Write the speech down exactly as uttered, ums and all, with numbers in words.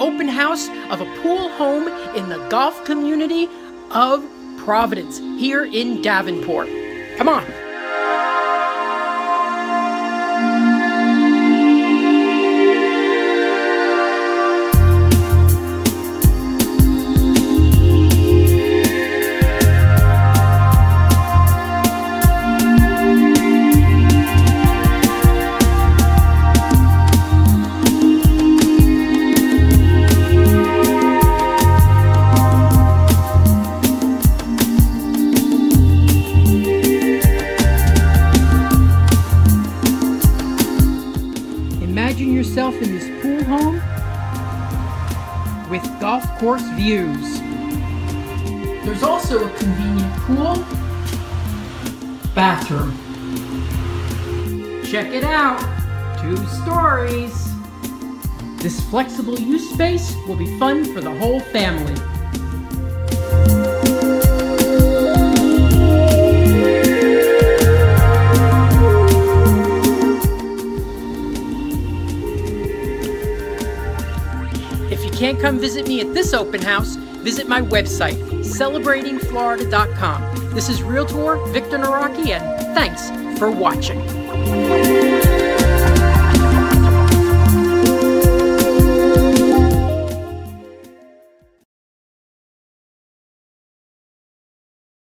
open house of a pool home in the golf community of Providence here in Davenport. Come on. Imagine yourself in this pool home with golf course views. There's also a convenient pool bathroom. Check it out, two stories. This flexible use space will be fun for the whole family. If you can't come visit me at this open house, visit my website, celebrating florida dot com. This is Realtor Victor Naraki, and thanks for watching.